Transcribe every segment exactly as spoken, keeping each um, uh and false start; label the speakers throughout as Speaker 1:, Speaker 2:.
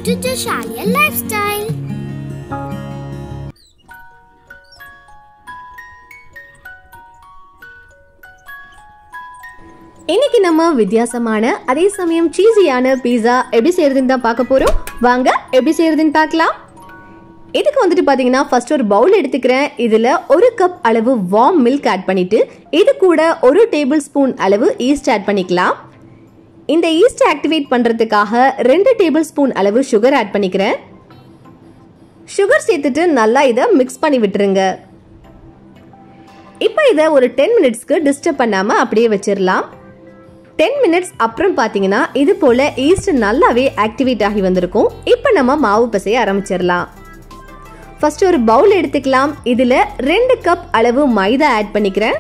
Speaker 1: to Jashalia Lifestyle.
Speaker 2: இன்னைக்கு நம்ம வித்தியாசமான அதே சமயம் சீஸியான பீஸா எப்படி செய்யறதுன்னு தான் பார்க்க போறோம். வாங்க எப்படி செய்யறதுன்னு பார்க்கலாம். இதுக்கு வந்துட்டு பாத்தீங்கன்னா ஃபர்ஸ்ட் ஒரு பவுல் எடுத்துக்கிறேன். இதுல ஒரு கப் அளவு வார்ம் மில்க் ஆட் பண்ணிட்டு இது கூட ஒரு டேபிள் ஸ்பூன் அளவு ஈஸ்ட் ஆட் பண்ணிக்கலாம். இந்த ஈஸ்ட் ஆக்டிவேட் பண்றதுக்காக ரெண்டு டேபிள் ஸ்பூன் அளவு சுகர் ஆட் பண்ணிக்கிறேன். சுகர் சேர்த்துட்டு நல்லா இதை மிக்ஸ் பண்ணி விட்டுருங்க. இப்போ இதை ஒரு டென் மினிட்ஸ்க்கு டிஸ்டர்ப் பண்ணாம அப்படியே வச்சிடலாம். டென் மினிட்ஸ் அப்புறம் பார்த்தீங்கன்னா இது போல ஈஸ்ட் நல்லாவே ஆக்டிவேட் ஆகி வந்திருக்கும். இப்போ நம்ம மாவு பிசைய ஆரம்பிச்சிடலாம். ஃபர்ஸ்ட் ஒரு பவுல் எடுத்துக்கலாம். இதுல ரெண்டு கப் அளவு மைதா ஆட் பண்ணிக்கிறேன்.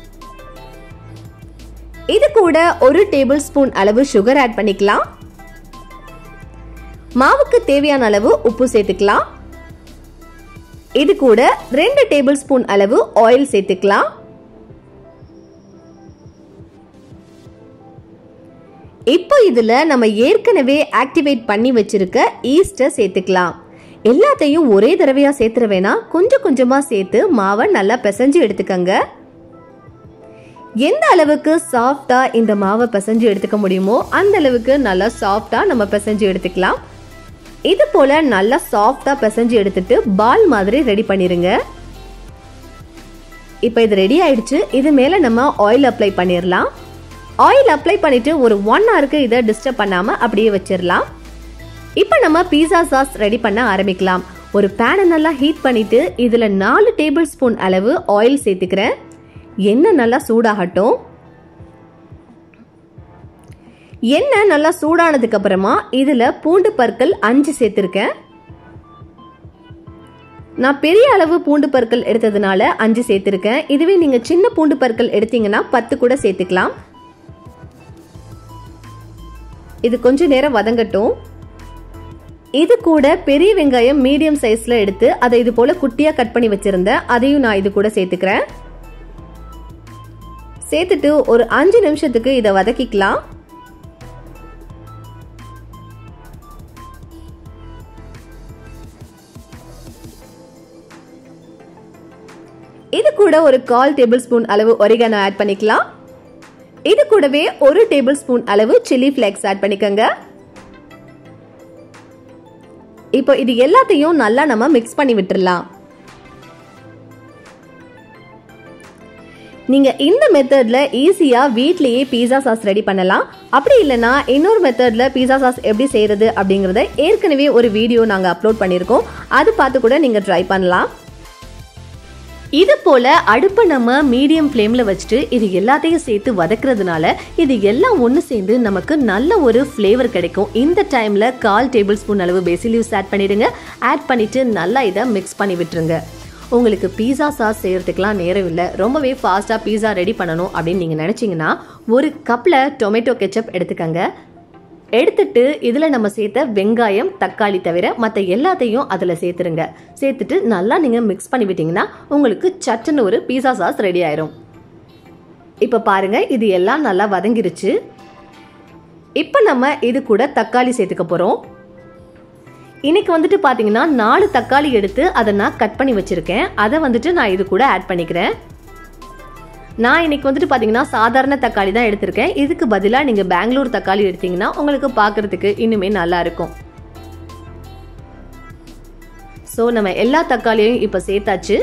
Speaker 2: இது கூட ஒரு டேபிள் ஸ்பூன் அளவு சுகர் ஆட் பண்ணிக்கலாம். மாவுக்கு தேவையான அளவு உப்பு சேர்த்துக்கலாம். இது கூட ரெண்டு டேபிள் ஸ்பூன் அளவு ஆயில் சேர்த்துக்கலாம். இப்போ இதுல நம்ம ஏற்கனவே ஆக்டிவேட் பண்ணி வச்சிருக்க ஈஸ்ட சேர்த்துக்கலாம். எல்லாத்தையும் ஒரே தடவையா சேர்த்துற வேணா கொஞ்சம் கொஞ்சமா சேர்த்து மாவை நல்லா பிசைஞ்சு எடுத்துக்கங்க. எந்த அளவுக்கு சாஃப்டா இந்த மாவை பிசைஞ்சு எடுத்துக்க முடியுமோ அந்த அளவுக்கு நல்லா சாஃப்டா நம்ம பிசைஞ்சு எடுத்துக்கலாம். இது போல நல்லா சாஃப்டா பிசைஞ்சு எடுத்துட்டு பால் மாதிரி ரெடி பண்ணிருங்க. இப்போ இது ரெடி ஆயிடுச்சு. இது மேல நம்ம ஆயில் அப்ளை பண்ணிடலாம். ஆயில் அப்ளை பண்ணிட்டு ஒரு ஒன் ஹவருக்கு இதை டிஸ்டர்ப் பண்ணாம அப்படியே வச்சிடலாம். இப்போ நம்ம பீஸா சாஸ் ரெடி பண்ண ஆரம்பிக்கலாம். ஒரு பேனை நல்லா ஹீட் பண்ணிட்டு இதுல நாலு டேபிள் ஸ்பூன் அளவு ஆயில் சேர்த்துக்கிறேன். எண்ணெய் நல்லா சூடாகட்டும். எண்ணெய் நல்லா சூடானதுக்கு அப்புறமா இதுல பூண்டு பற்கள் அஞ்சு சேர்த்திருக்கேன். நான் பெரிய அளவு பூண்டு பற்கள் எடுத்ததுனால அஞ்சு சேர்த்திருக்கேன். இதுவே நீங்க சின்ன பூண்டு பற்கள் எடுத்தீங்கன்னா பத்து கூட சேர்த்துக்கலாம். இது கொஞ்ச நேரம் வதங்கட்டும். இது கூட பெரிய வெங்காயம் மீடியம் சைஸ்ல எடுத்து அதை இது போல குட்டியா கட் பண்ணி வச்சிருந்தேன். அதையும் நான் இது கூட சேர்த்துக்கிறேன். சேர்த்துட்டு ஒரு அஞ்சு நிமிஷத்துக்கு இதை வதக்கிக்கலாம். இது கூட ஒரு கால் டேபிள் ஸ்பூன் அளவு ஒரிகானோ ஆட் பண்ணிக்கலாம். இது கூடவே ஒரு டேபிள் ஸ்பூன் அளவு சில்லி ஃபிளேக்ஸ் ஆட் பண்ணிக்கங்க. இப்போ இது எல்லாத்தையும் நல்லா நம்ம மிக்ஸ் பண்ணி விட்டுறலாம். நீங்க இந்த மெத்தட்ல ஈஸியா வீட்லயே பீஸா சாஸ் ரெடி பண்ணலாம். அப்படி இல்லைன்னா இன்னொரு மெத்தட்ல பீஸா சாஸ் எப்படி செய்யறது அப்படிங்கறத ஏற்கனவே ஒரு வீடியோ நாங்க அப்லோட் பண்ணிருக்கோம். அது பார்த்து கூட நீங்க ட்ரை பண்ணலாம். இது போல அடுப்பை நம்ம மீடியம் ஃப்ளேம்ல வச்சுட்டு இது எல்லாத்தையும் சேர்த்து வதக்குறதுனால இது எல்லாம் ஒன்று சேர்ந்து நமக்கு நல்ல ஒரு ஃப்ளேவர் கிடைக்கும். இந்த டைம்ல கால் டேபிள் ஸ்பூன் அளவு பேசில் லீவ்ஸ் ஆட் பண்ணிடுங்க. ஆட் பண்ணிட்டு நல்லா இதை மிக்ஸ் பண்ணி விட்டுருங்க. உங்களுக்கு பீஸா சாஸ் செய்யறதுக்கெல்லாம் நேரம் இல்லை, ரொம்பவே ஃபாஸ்டா பீஸா ரெடி பண்ணணும் அப்படின்னு நீங்க நினைச்சீங்கன்னா ஒரு கப்ல டொமேட்டோ கெச்சப் எடுத்துக்கங்க. எடுத்துட்டு இதுல நம்ம சேர்த்த வெங்காயம் தக்காளி தவிர மற்ற எல்லாத்தையும் அதுல சேர்த்துருங்க. சேர்த்துட்டு நல்லா நீங்க மிக்ஸ் பண்ணி விட்டீங்கன்னா உங்களுக்கு சட்டுன்னு ஒரு பீஸா சாஸ் ரெடி ஆயிரும். இப்ப பாருங்க இது எல்லாம் நல்லா வதங்கிருச்சு. இப்ப நம்ம இது கூட தக்காளி சேர்த்துக்க போறோம். இன்னைக்கு வந்துட்டு பாத்தீங்கன்னா நாலு தக்காளி எடுத்து அதை நான் கட் பண்ணி வச்சிருக்கேன். அதை வந்துட்டு நான் இது கூட ஆட் பண்ணிக்கிறேன். நான் இன்னைக்கு வந்துட்டு பாத்தீங்கன்னா சாதாரண தக்காளி தான் எடுத்திருக்கேன். இதுக்கு பதிலா நீங்க பெங்களூர் தக்காளி எடுத்தீங்கன்னா உங்களுக்கு பாக்குறதுக்கு இன்னுமே நல்லா இருக்கும். சோ நம்ம எல்லா தக்காளியையும் இப்ப சேர்த்தாச்சு.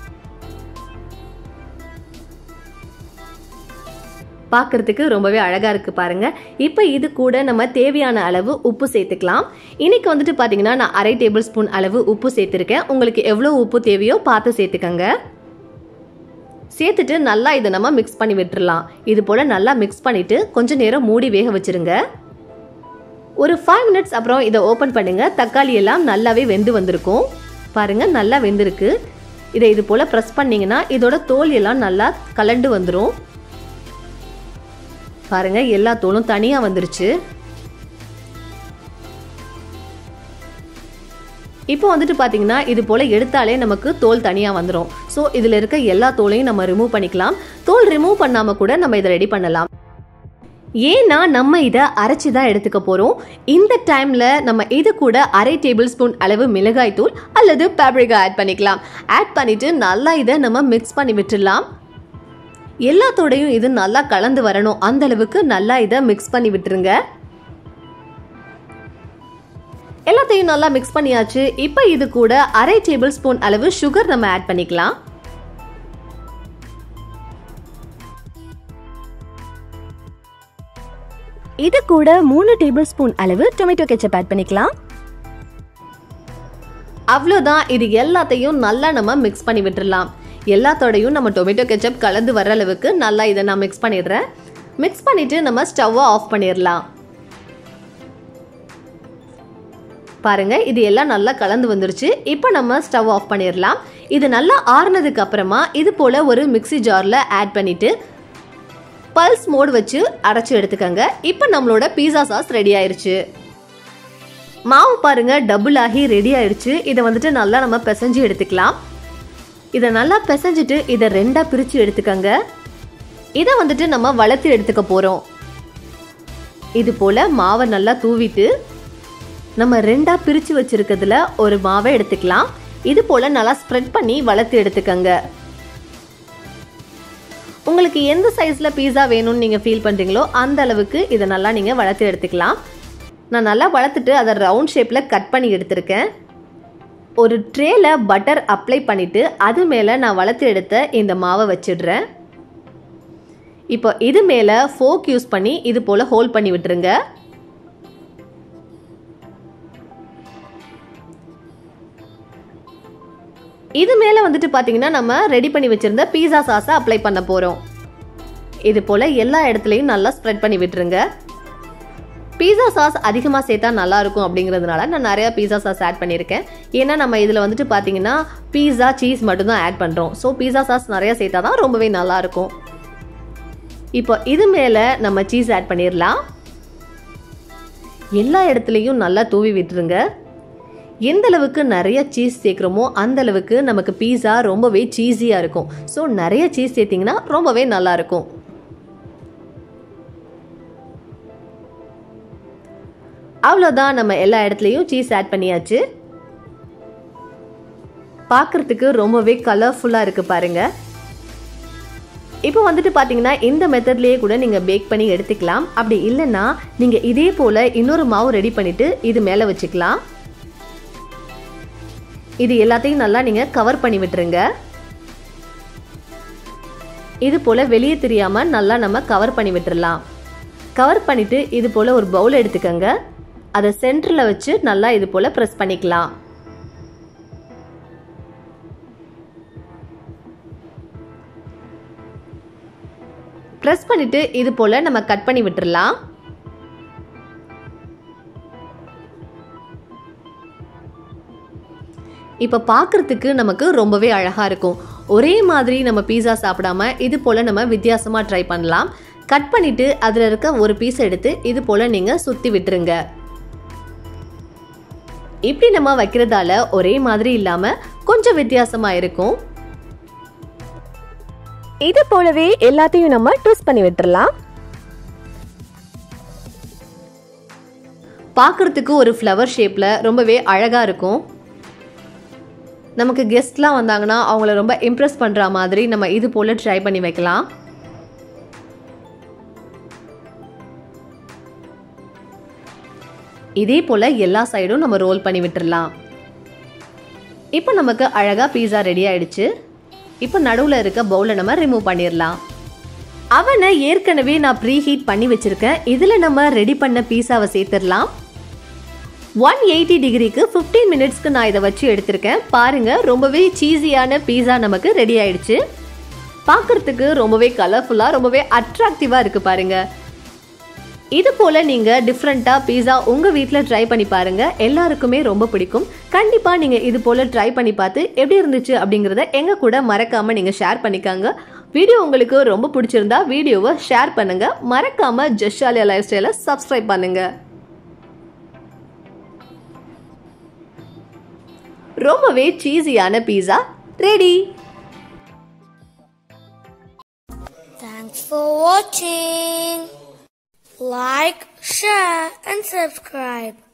Speaker 2: பாக்குறதுக்கு ரொம்பவே அழகா இருக்கு பாருங்க. இப்ப இது கூட நம்ம தேவையான அளவு உப்பு சேர்த்துக்கலாம். இன்னைக்கு வந்துட்டு பாத்தீங்கன்னா நான் அரை டேபிள் ஸ்பூன் அளவு உப்பு சேர்த்திருக்கேன். உங்களுக்கு எவ்வளவு உப்பு தேவையோ பார்த்து சேர்த்துக்கங்க. சேர்த்துட்டு நல்லா இதை நம்ம மிக்ஸ் பண்ணி விட்டுறலாம். இது போல நல்லா மிக்ஸ் பண்ணிட்டு கொஞ்ச நேரம் மூடி வேக வச்சிருங்க. ஒரு ஃபைவ் மினிட்ஸ் அப்புறம் இதை ஓபன் பண்ணுங்க. தக்காளி எல்லாம் நல்லாவே வெந்து வந்திருக்கும். பாருங்க நல்லா வெந்திருக்கு. இதை இது போல பிரஸ் பண்ணீங்கன்னா இதோட தோல் எல்லாம் நல்லா கலண்டு வந்துடும். பாருங்க எல்லா தோலும் தனியா வந்துருச்சு. இப்போ வந்துட்டு பாத்தீங்கன்னா இது போல எடுத்தாலே நமக்கு தோல் தனியா வந்துடும். ஸோ இதுல இருக்க எல்லா தோலையும் நம்ம ரிமூவ் பண்ணிக்கலாம். தோல் ரிமூவ் பண்ணாம கூட நம்ம இதை ரெடி பண்ணலாம். ஏன்னா நம்ம இதை அரைச்சி தான் எடுத்துக்க போகிறோம். இந்த டைமில் நம்ம இது கூட அரை டேபிள் ஸ்பூன் அளவு மிளகாய் தூள் அல்லது பாப்ரிகா ஆட் பண்ணிக்கலாம். ஆட் பண்ணிவிட்டு நல்லா இதை நம்ம மிக்ஸ் பண்ணி விட்டுடலாம். எல்லாத்தோடையும் இது நல்லா கலந்து வரணும். அந்த அளவுக்கு நல்லா இதை மிக்ஸ் பண்ணி விட்டுருங்க. எல்லாத்தையும் நல்லா மிக்ஸ் பண்ணியாச்சு. இப்போ இது கூட அரை டேபிள் ஸ்பூன் அளவு சுகர் நம்ம ஆட் பண்ணிக்கலாம். இது கூட மூணு டேபிள் ஸ்பூன் அளவு டொமேட்டோ கெச்சப் ஆட் பண்ணிக்கலாம். அவ்வளோதான். இது எல்லாத்தையும் நல்லா நம்ம மிக்ஸ் பண்ணி விட்டுடலாம். எல்லாத்தோடையும் நம்ம டொமேட்டோ கெச்சப் கலந்து வர அளவுக்கு நல்லா இதை நான் மிக்ஸ் பண்ணிடுறேன். மிக்ஸ் பண்ணிட்டு நம்ம ஸ்டவ்வை ஆஃப் பண்ணிடலாம். பாருங்க, இது எல்லாம் நல்லா கலந்து வந்துருச்சு. இப்போ நம்ம ஸ்டவ் ஆஃப் பண்ணிடலாம். இது நல்லா ஆறுனதுக்கு அப்புறமா இது போல ஒரு மிக்ஸி ஜார்ல ஆட் பண்ணிட்டு பல்ஸ் மோட் வச்சு அரைச்சு எடுத்துக்கங்க. இப்போ நம்மளோட பீஸா சாஸ் ரெடி ஆயிருச்சு. மாவு பாருங்க டபுள் ஆகி ரெடி ஆயிடுச்சு. இதை வந்துட்டு நல்லா நம்ம பிசைஞ்சு எடுத்துக்கலாம். இதை நல்லா பிசைஞ்சிட்டு இதை ரெண்டா பிரிச்சு எடுத்துக்கங்க. இதை வந்துட்டு நம்ம வளர்த்து எடுத்துக்க போறோம். இது போல மாவை நல்லா தூவிட்டு நம்ம ரெண்டா பிரிச்சு வச்சிருக்கிறதுல ஒரு மாவை எடுத்துக்கலாம். இது போல நல்லா ஸ்ப்ரெட் பண்ணி வளர்த்து எடுத்துக்கங்க. உங்களுக்கு எந்த சைஸ்ல பீஸா வேணும்னு நீங்க ஃபீல் பண்றீங்களோ அந்த அளவுக்கு இதை நல்லா நீங்க வளர்த்து எடுத்துக்கலாம். நான் நல்லா வளர்த்துட்டு அதை ரவுண்ட் ஷேப்ல கட் பண்ணி எடுத்திருக்கேன். ஒரு ட்ரேல பட்டர் அப்ளை பண்ணிட்டு அது மேல நான் வளர்த்து எடுத்த இந்த மாவை வச்சிடுறேன். இப்போ இது மேல ஃபோர்க் யூஸ் பண்ணி இது போல ஹோல்ட் பண்ணி விட்டுருங்க. இது மேல வந்துட்டு பாத்தீங்கன்னா நம்ம ரெடி பண்ணி வச்சிருந்த பீஸா சாஸை அப்ளை பண்ண போறோம். இது போல எல்லா இடத்துலயும் நல்லா ஸ்ப்ரெட் பண்ணி விட்டுருங்க. பீஸா சாஸ் அதிகமாக சேர்த்தா நல்லா இருக்கும் அப்படிங்கிறதுனால நான் நிறைய பீஸா சாஸ் ஆட் பண்ணியிருக்கேன். ஏன்னா நம்ம இதில் வந்துட்டு பார்த்தீங்கன்னா பீஸா சீஸ் மட்டும்தான் ஆட் பண்ணுறோம். ஸோ பீஸா சாஸ் நிறைய சேர்த்தா தான் ரொம்பவே நல்லா இருக்கும். இப்போ இது மேலே நம்ம சீஸ் ஆட் பண்ணிடலாம். எல்லா இடத்துலையும் நல்லா தூவி விட்டுருங்க. எந்த அளவுக்கு நிறைய சீஸ் சேர்க்குறோமோ அந்த அளவுக்கு நமக்கு பீஸா ரொம்பவே சீஸியாக இருக்கும். ஸோ நிறைய சீஸ் சேர்த்திங்கன்னா ரொம்பவே நல்லா இருக்கும். அவ்வளோதான், நம்ம எல்லா இடத்துலையும் சீஸ் ஆட் பண்ணியாச்சு. பார்க்குறதுக்கு ரொம்பவே கலர்ஃபுல்லாக இருக்குது பாருங்க. இப்போ வந்துட்டு பார்த்தீங்கன்னா இந்த மெத்தட்லேயே கூட நீங்கள் பேக் பண்ணி எடுத்துக்கலாம். அப்படி இல்லைன்னா நீங்கள் இதே போல் இன்னொரு மாவு ரெடி பண்ணிவிட்டு இது மேலே வச்சுக்கலாம். இது எல்லாத்தையும் நல்லா நீங்கள் கவர் பண்ணி விட்டுருங்க. இது போல் வெளியே தெரியாமல் நல்லா நம்ம கவர் பண்ணி விட்டுடலாம். கவர் பண்ணிவிட்டு இது போல் ஒரு பவுல் எடுத்துக்கோங்க. அதை சென்டரில் வச்சு நல்லா இது போல் ப்ரெஸ் பண்ணிக்கலாம். ப்ரெஸ் பண்ணிவிட்டு இது போல் நம்ம கட் பண்ணி விட்டுடலாம். இப்போ பார்க்குறதுக்கு நமக்கு ரொம்பவே அழகாக இருக்கும். ஒரே மாதிரி நம்ம பீஸா சாப்பிடாம இது போல் நம்ம வித்தியாசமாக ட்ரை பண்ணலாம். கட் பண்ணிவிட்டு அதில் இருக்க ஒரு பீஸ் எடுத்து இது போல் நீங்கள் சுற்றி விட்டுருங்க. இப்படி நம்ம வைக்கிறதால ஒரே மாதிரி இல்லாமல் கொஞ்சம் வித்தியாசமாக இருக்கும். இது போலவே எல்லாத்தையும் நம்ம ட்விஸ்ட் பண்ணி விட்டுறலாம். பார்க்குறதுக்கு ஒரு ஃப்ளவர் ஷேப்பில் ரொம்பவே அழகாக இருக்கும். நமக்கு கெஸ்ட்லாம் வந்தாங்கன்னா அவங்கள ரொம்ப இம்ப்ரெஸ் பண்ணுற மாதிரி நம்ம இது போல் ட்ரை பண்ணி வைக்கலாம். இதே போல் எல்லா சைடும் நம்ம ரோல் பண்ணி விட்டுடலாம். இப்போ நமக்கு அழகாக பீஸா ரெடி ஆயிடுச்சு. இப்போ நடுவில் இருக்க பவுலை நம்ம ரிமூவ் பண்ணிடலாம். அவனை ஏற்கனவே நான் ப்ரீ ஹீட் பண்ணி வச்சுருக்கேன். இதில் நம்ம ரெடி பண்ண பீஸாவை சேர்த்துடலாம். ஒன் எயிட்டி டிகிரிக்கு ஃபிஃப்டீன் மினிட்ஸ்க்கு நான் இதை வச்சு எடுத்திருக்கேன். பாருங்கள், ரொம்பவே சீஸியான பீஸா நமக்கு ரெடி ஆயிடுச்சு. பார்க்குறதுக்கு ரொம்பவே கலர்ஃபுல்லாக ரொம்பவே அட்ராக்டிவாக இருக்குது பாருங்கள். இது போல் நீங்கள் டிஃப்ரெண்ட்டாக பீஸா உங்கள் வீட்டில் ட்ரை பண்ணி பாருங்கள். எல்லாருக்குமே ரொம்ப பிடிக்கும். கண்டிப்பாக நீங்கள் இது போல் ட்ரை பண்ணி பார்த்து எப்படி இருந்துச்சு அப்படிங்கிறத எங்கள் கூட மறக்காமல் நீங்கள் ஷேர் பண்ணிக்காங்க. வீடியோ உங்களுக்கு ரொம்ப பிடிச்சிருந்தா வீடியோவை ஷேர் பண்ணுங்கள். மறக்காமல் ஜஸ்ட் லைஃப் ஸ்டைலை சப்ஸ்கிரைப் பண்ணுங்கள். ரொம்பவே சீஸியான pizza ready.
Speaker 1: Thanks for watching. Like, share, and subscribe.